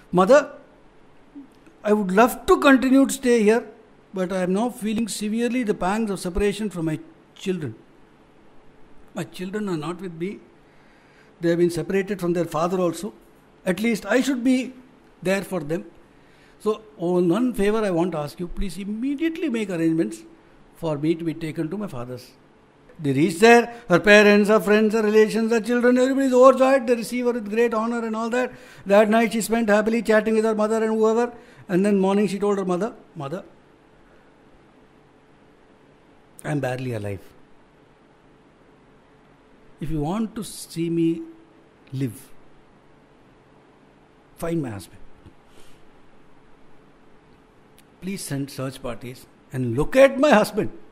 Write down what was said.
Mother, I would love to continue to stay here, but I am now feeling severely the pangs of separation from my children. My children are not with me. They have been separated from their father also. At least I should be there for them. So, one favor I want to ask you, please immediately make arrangements for me to be taken to my father's. They reach there, her parents, her friends, her relations, her children, everybody is overjoyed. They receive her with great honor and all that. That night she spent happily chatting with her mother and whoever. And then morning she told her mother, Mother, I am barely alive. If you want to see me live, find my husband. Please send search parties and locate my husband.